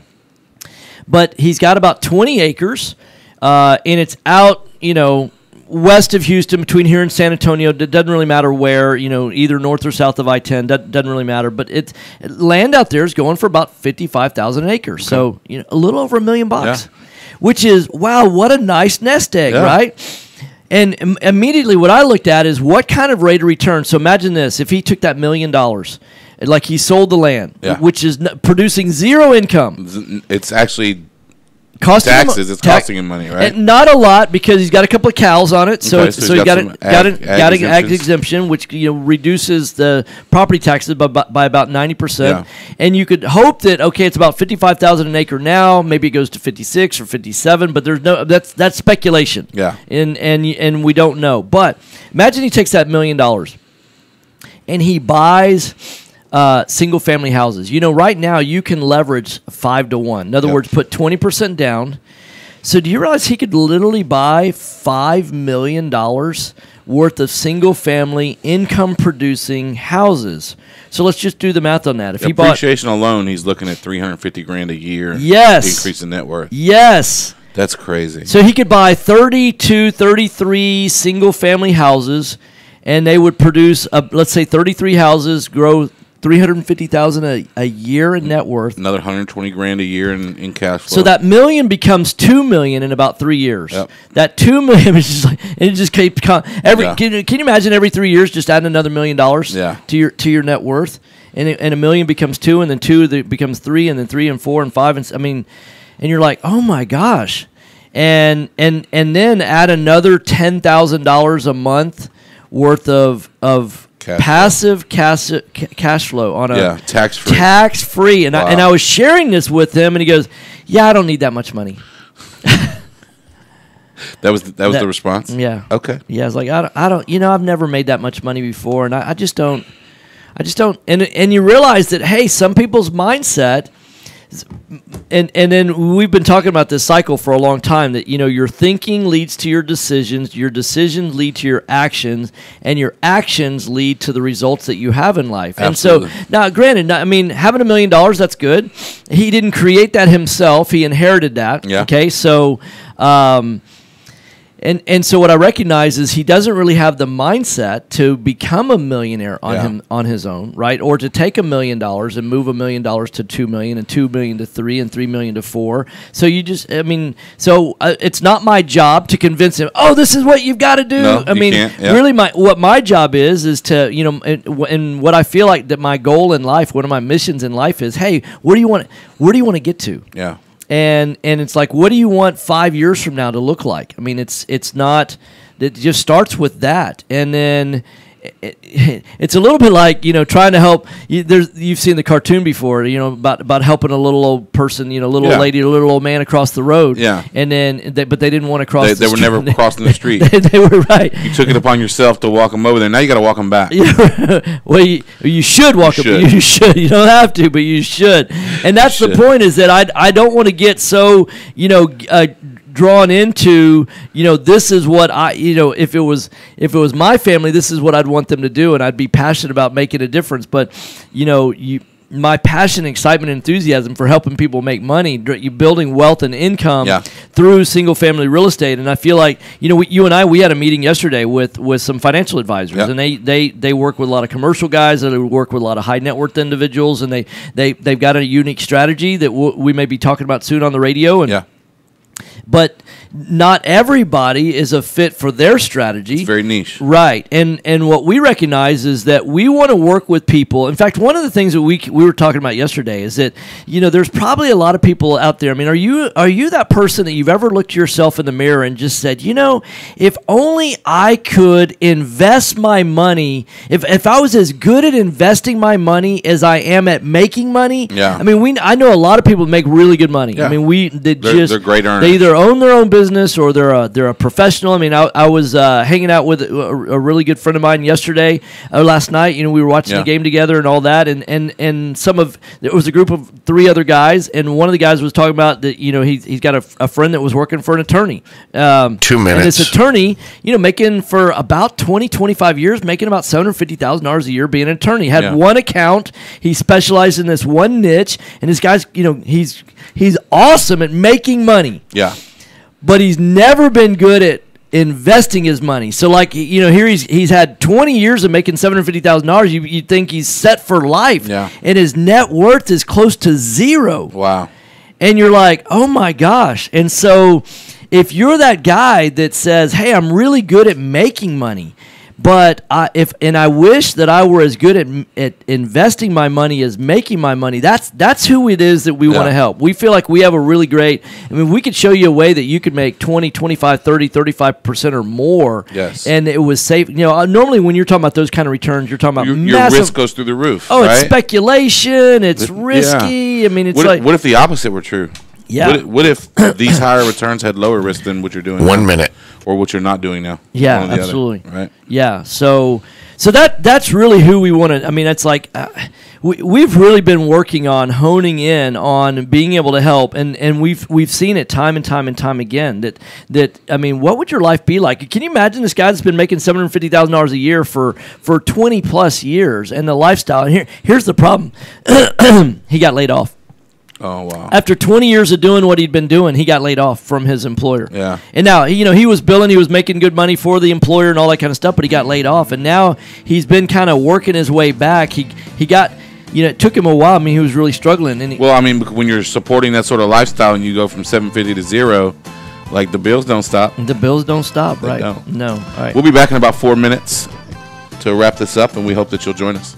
but he's got about 20 acres, and it's out, west of Houston, between here and San Antonio. It doesn't really matter where, either north or south of I-10. Doesn't really matter. But it's land out there is going for about $55,000 an acre. Okay. So a little over $1 million, which is, wow, what a nice nest egg, right? And immediately what I looked at is what kind of rate of return. So imagine this: if he took that $1 million, like he sold the land, which is producing zero income, it's actually. Taxes, it's costing him money, right? And not a lot, because he's got a couple of cows on it, so he got an ag exemption, which reduces the property taxes by about 90%. Yeah. And you could hope that it's about $55,000 an acre now, maybe it goes to 56 or 57, but there's no that's speculation. Yeah. And we don't know. But imagine he takes that $1 million and he buys single-family houses. Right now you can leverage 5 to 1. In other words, put 20% down. So do you realize he could literally buy $5 million worth of single-family income-producing houses? So let's just do the math on that. If he bought appreciation alone, he's looking at $350,000 a year. Yes, increase in net worth. Yes, that's crazy. So he could buy 33 single-family houses, and they would produce, let's say, 33 houses, grow $350,000 a year in net worth. Another 120 grand a year in cash flow. So that $1 million becomes $2 million in about 3 years. Yep. That $2 million is just like, and it just keeps Yeah. can you imagine every 3 years just adding another $1 million to your net worth, and $1 million becomes 2, and then 2 becomes 3, and then 3 and 4 and 5, and and you're like, oh my gosh, and then add another $10,000 a month worth of passive cash flow on a tax free, and I was sharing this with him, and he goes, "Yeah, I don't need that much money." That was the response. Yeah. Okay. Yeah, I was like, I don't, I've never made that much money before, and I just don't, and you realize that, hey, some people's mindset. And then we've been talking about this cycle for a long time, that your thinking leads to your decisions lead to your actions, and your actions lead to the results that you have in life. Absolutely. And so now, granted, having $1 million, that's good. He didn't create that himself; he inherited that. Yeah. Okay, so. And so what I recognize is he doesn't really have the mindset to become a millionaire on his own, right? Or to take $1 million and move $1 million to $2 million, and $2 million to $3 million, and $3 million to $4 million. So it's not my job to convince him, oh, this is what you've got to do. No, you can't. Yeah. Really, what my job is to, and what I feel like that my goal in life, one of my missions in life is, hey, where do you want to get to? Yeah. And it's like, what do you want 5 years from now to look like? I mean, it's not. It just starts with that, and then it's a little bit like trying to help. You've seen the cartoon before, about helping a little old person, little old lady, a little old man across the road. Yeah. And then, but they didn't want to cross. They were never crossing the street. They were right. You took it upon yourself to walk them over there. Now you got to walk them back. Well, you should walk them. You should. You don't have to, but you should. And that's the point. Is that I don't want to get so drawn into this is what I if it was my family, this is what I'd want them to do, and I'd be passionate about making a difference. But my passion, excitement, and enthusiasm for helping people make money, building wealth and income through single family real estate. And I feel like you and I, we had a meeting yesterday with some financial advisors, and they work with a lot of commercial guys, and they work with a lot of high net worth individuals, and they've got a unique strategy that we may be talking about soon on the radio. And but not everybody is a fit for their strategy. It's very niche. Right. And what we recognize is that we want to work with people. In fact, one of the things that we were talking about yesterday is that, there's probably a lot of people out there. I mean, are you that person that you've ever looked yourself in the mirror and just said, if only I could invest my money, if I was as good at investing my money as I am at making money. Yeah. I mean, I know a lot of people make really good money. Yeah. I mean, they're great earners. They either own their own business or they're a professional. I mean, I was hanging out with a really good friend of mine yesterday, last night. We were watching the game together and all that, and there was a group of 3 other guys, and one of the guys was talking about that. He's got a friend that was working for an attorney. 2 minutes. And this attorney, making for about 20-25 years, making about $750,000 a year being an attorney. Had one account. He specialized in this one niche, and this guy's, he's awesome at making money. Yeah. But he's never been good at investing his money. So, here he's had 20 years of making $750,000. You'd think he's set for life. Yeah. And his net worth is close to 0. Wow. And you're like, oh my gosh. And so, if you're that guy that says, hey, I'm really good at making money, but I wish that I were as good at investing my money as making my money. That's who it is that we want to help. We feel like we have a really great. I mean, we could show you a way that you could make 20, 25, 30, 35% or more. Yes. And it was safe. Normally when you're talking about those kind of returns, you're talking about your massive, risk goes through the roof. Oh, right? It's speculation. It's risky. Yeah. I mean, it's what if the opposite were true? Yeah. What if these higher returns had lower risk than what you're doing? 1 minute. Or what you're not doing now. Yeah, absolutely. Other, right? Yeah. So that's really who we want to. I mean, it's like we've really been working on honing in on being able to help, and we've seen it time and time and time again. That I mean, what would your life be like? Can you imagine this guy that's been making $750,000 a year for 20 plus years, and the lifestyle? And here's the problem: he got laid off. Oh, wow. After 20 years of doing what he'd been doing, he got laid off from his employer. Yeah. And now, he was billing, he was making good money for the employer and all that kind of stuff, but he got laid off. And now he's been kind of working his way back. He got it took him a while. I mean, he was really struggling. And Well, I mean, when you're supporting that sort of lifestyle and you go from 750 to zero, like the bills don't stop. the bills don't stop, They right? don't. No. All right. We'll be back in about 4 minutes to wrap this up, and we hope that you'll join us.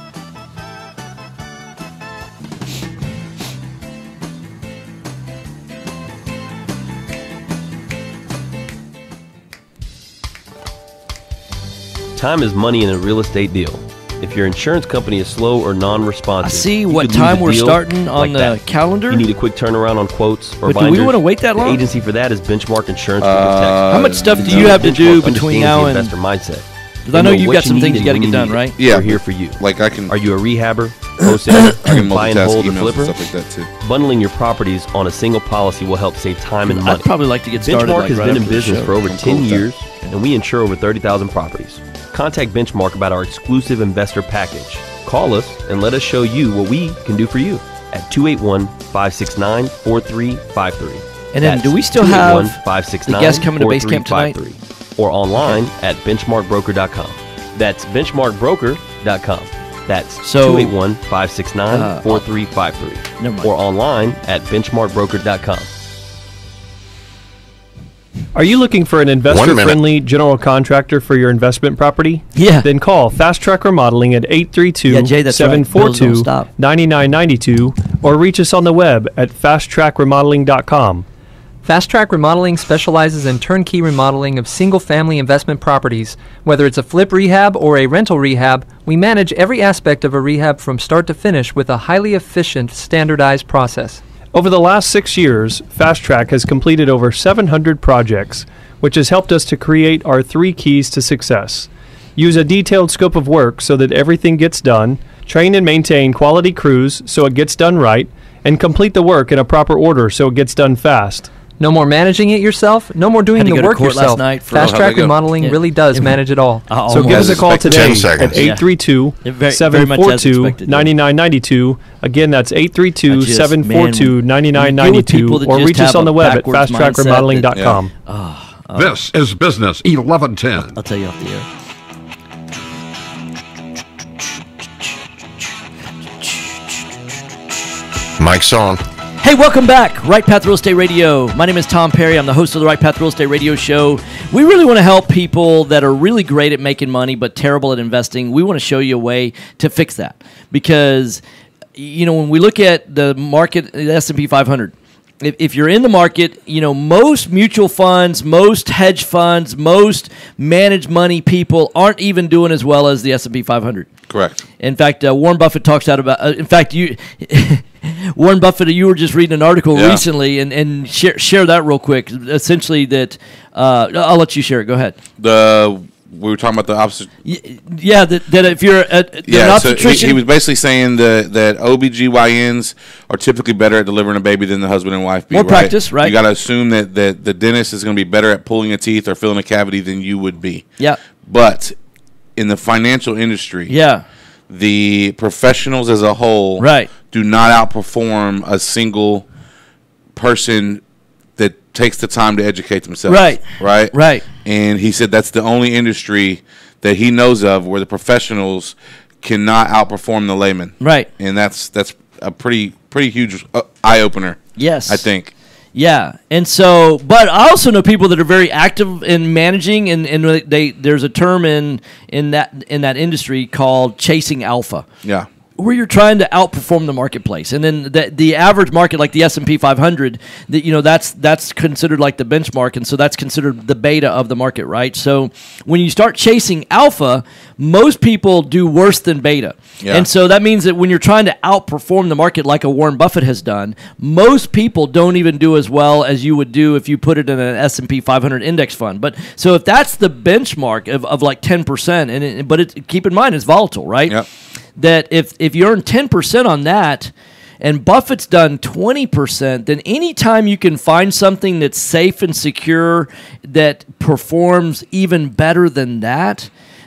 Time is money in a real estate deal. If your insurance company is slow or non-responsive, I see you what could lose time a we're deal starting on like the that. calendar. You need a quick turnaround on quotes or But do binders. we wanna wait that long? The agency for that is Benchmark Insurance Group of Texas. How much stuff do you have to do Benchmark between understands now the and? investor mindset. Because I They know know you've what got some you things need you got to and get when done, you need right? it. Yeah. We're here for you. Like I can Are you a rehabber, wholesaler, I can buy and multitask hold, or emails and flipper? stuff like that too. Bundling your properties on a single policy will help save time and money. I'd probably like to get started. Benchmark like, has right been in after the business show. for over I'm 10 cool with that. years, and we insure over 30,000 properties. Contact Benchmark about our exclusive investor package. Call us and let us show you what we can do for you at 281-569-4353. And then That's do we still have 281-569-4353. the guests coming to base camp tonight? Or online at benchmarkbroker.com. That's benchmarkbroker.com. That's So- 281-569-4353. Never mind. Or online at benchmarkbroker.com. Are you looking for an investor-friendly general contractor for your investment property? Yeah. Then call Fast Track Remodeling at Yeah, Jay, that's right. Bills don't stop. 832-742-9992 or reach us on the web at fasttrackremodeling.com. Fast Track Remodeling specializes in turnkey remodeling of single-family investment properties. Whether it's a flip rehab or a rental rehab, we manage every aspect of a rehab from start to finish with a highly efficient, standardized process. Over the last 6 years, Fast Track has completed over 700 projects, which has helped us to create our 3 keys to success. Use a detailed scope of work so that everything gets done, train and maintain quality crews so it gets done right, and complete the work in a proper order so it gets done fast. No more managing it yourself, no more doing Had to the go to work court last yourself. night for- Fast How'd Track that go? Remodeling Yeah. really does It- manage it all. So give us a call today 10 at seconds. 832-742-9992. Again, that's 832-742-9992. that Or just reach us have on the a web at backwards fasttrackremodeling.com. This is Business 1110. I'll tell you off the air. Mike's on. Hey, welcome back. Right Path Real Estate Radio. My name is Tom Perry. I'm the host of the Right Path Real Estate Radio Show. We really want to help people that are really great at making money but terrible at investing. We want to show you a way to fix that. Because, when we look at the market, the S&P 500, if you're in the market, most mutual funds, most hedge funds, most managed money people aren't even doing as well as the S&P 500. Correct. In fact, Warren Buffett talks out about. In fact, you, Warren Buffett, you were just reading an article recently, and share that real quick. Essentially, that I'll let you share it. Go ahead. We were talking about the opposite. Yeah, that if you're an So obstetrician, he was basically saying that OBGYNs are typically better at delivering a baby than the husband and wife be. More practice, right? You got to assume that the dentist is going to be better at pulling a teeth or filling a cavity than you would be. Yeah. But in the financial industry, the professionals as a whole do not outperform a single person that takes the time to educate themselves. Right. And he said that's the only industry that he knows of where the professionals cannot outperform the layman. Right. And that's a pretty huge eye opener. Yes. I think. Yeah, and so, but I also know people that are very active in managing, and there's a term in that industry called chasing alpha. Yeah. Where you're trying to outperform the marketplace, and then the average market, like the S&P 500, that's considered like the benchmark, and so that's considered the beta of the market, right? So when you start chasing alpha, most people do worse than beta, and so that means that when you're trying to outperform the market, like a Warren Buffett has done, most people don't even do as well as you would do if you put it in an S&P 500 index fund. But so if that's the benchmark of like 10%, but keep in mind it's volatile, right? Yep. That if you earn 10% on that, and Buffett's done 20%, then anytime you can find something that's safe and secure that performs even better than that,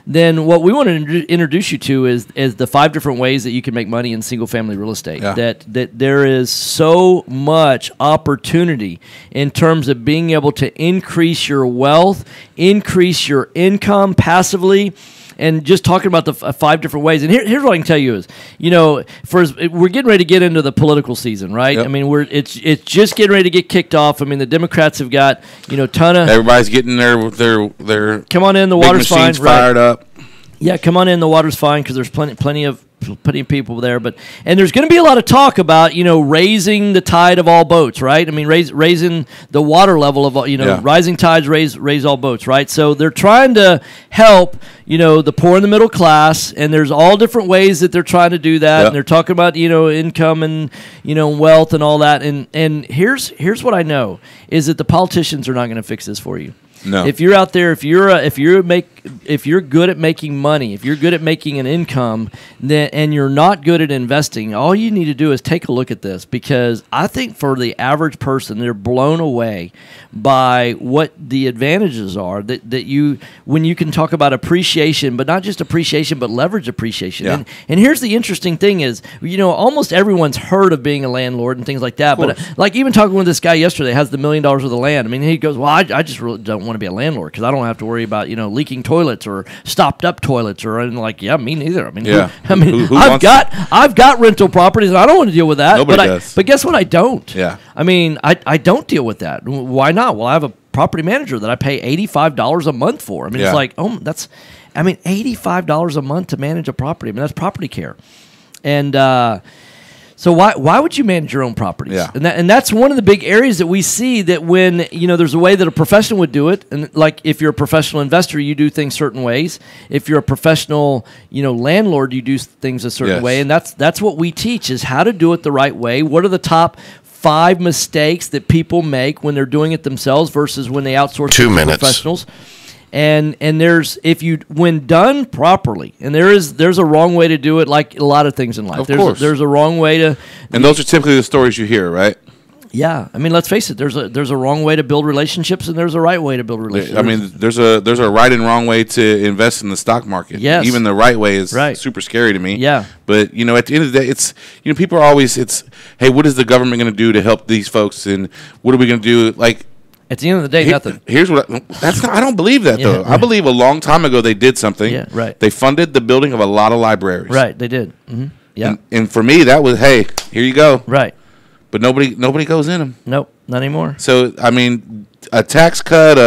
then what we want to introduce you to is the 5 different ways that you can make money in single-family real estate. Yeah. That there is so much opportunity in terms of being able to increase your wealth, increase your income passively, and just talking about the 5 different ways. And here's what I can tell you is, we're getting ready to get into the political season, right? Yep. I mean, it's just getting ready to get kicked off. I mean, the Democrats have got, ton of... Everybody's getting their come on in, the water's fine. Fired up. Yeah, come on in, the water's fine, because there's plenty of people there, and there's going to be a lot of talk about raising the tide of all boats, right? I mean, raising the water level of rising tides raise all boats, right? So they're trying to help the poor and the middle class, and there's all different ways that they're trying to do that. Yep. And they're talking about income and wealth and all that. And here's what I know is that the politicians are not going to fix this for you. No. If you're out there, if you're good at making money, if you're good at making an income, and you're not good at investing, all you need to do is take a look at this, because I think for the average person, they're blown away by what the advantages are when you can talk about appreciation, but not just appreciation, but leverage appreciation. Yeah. And here's the interesting thing is, almost everyone's heard of being a landlord and things like that. But like even talking with this guy yesterday, has the $1 million worth of land. I mean, he goes, well, I just really don't want to be a landlord because I don't have to worry about leaking toilets or stopped up toilets or anything. Like, yeah, me neither. I mean, I've got rental properties and I don't want to deal with that. Nobody does. But guess what? I don't. Yeah. I mean, I don't deal with that. Why not? Well, I have a property manager that I pay $85 a month for. I mean, it's like, $85 a month to manage a property. I mean, that's property care. And so why would you manage your own properties? Yeah. And that's one of the big areas that we see that when, there's a way that a professional would do it. And like if you're a professional investor, you do things certain ways. If you're a professional, landlord, you do things a certain way. And that's what we teach is how to do it the right way. What are the top 5 mistakes that people make when they're doing it themselves versus when they outsource to professionals? And there's when done properly, and there's a wrong way to do it, like a lot of things in life. Of course. There's a wrong way to, and those are typically the stories you hear, right? Yeah, I mean, let's face it. There's a wrong way to build relationships, and there's a right way to build relationships. I mean, there's a right and wrong way to invest in the stock market. Yes. Even the right way is super scary to me. Yeah. But at the end of the day, it's people are always hey, what is the government going to do to help these folks, and what are we going to do? Like. At the end of the day, nothing. Here's what I don't believe that though. Right. I believe a long time ago they did something. Yeah, right. They funded the building of a lot of libraries. Right, they did. Mm-hmm. Yeah. And for me, that was, hey, here you go. Right. But nobody goes in them. Nope, not anymore. So I mean, a tax cut,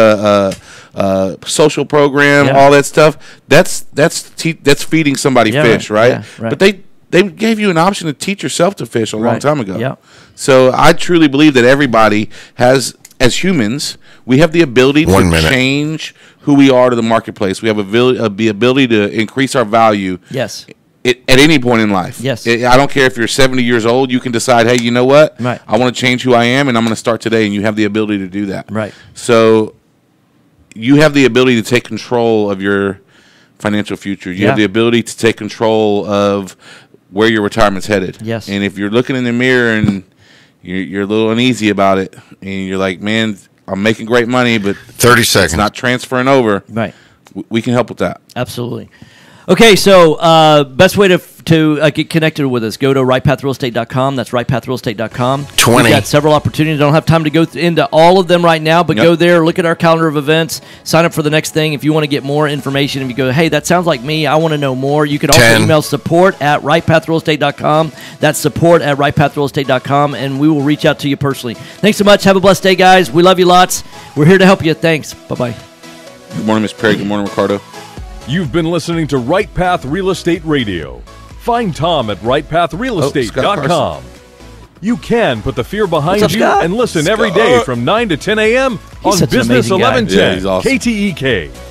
a social program, all that stuff. That's feeding somebody fish, right? Yeah, right. But they gave you an option to teach yourself to fish a long time ago. Yeah. So I truly believe that everybody has. As humans, we have the ability to change who we are to the marketplace. We have the ability to increase our value. Yes. At any point in life. Yes. I don't care if you're 70 years old. You can decide, hey, you know what? Right. I want to change who I am, and I'm going to start today. And you have the ability to do that. Right. So you have the ability to take control of your financial future. You have the ability to take control of where your retirement's headed. Yes. And if you're looking in the mirror and you're a little uneasy about it, and you're like, man, I'm making great money, but 30 seconds. It's not transferring over. Right. We can help with that. Absolutely. Okay, so best way to get connected with us, go to rightpathrealestate.com. That's rightpathrealestate.com. 20. We've got several opportunities. I don't have time to go into all of them right now, but go there, look at our calendar of events, sign up for the next thing. If you want to get more information, if you go, hey, that sounds like me, I want to know more, you can also email support@rightpathrealestate.com. That's support@rightpathrealestate.com, and we will reach out to you personally. Thanks so much. Have a blessed day, guys. We love you lots. We're here to help you. Thanks. Bye-bye. Good morning, Ms. Perry. Good morning, Ricardo. You've been listening to Right Path Real Estate Radio. Find Tom at rightpathrealestate.com. You can put the fear behind you Scott? and listen every day from 9 to 10 a.m. on such an Business amazing guy. 1110 Yeah, he's awesome. KTEK.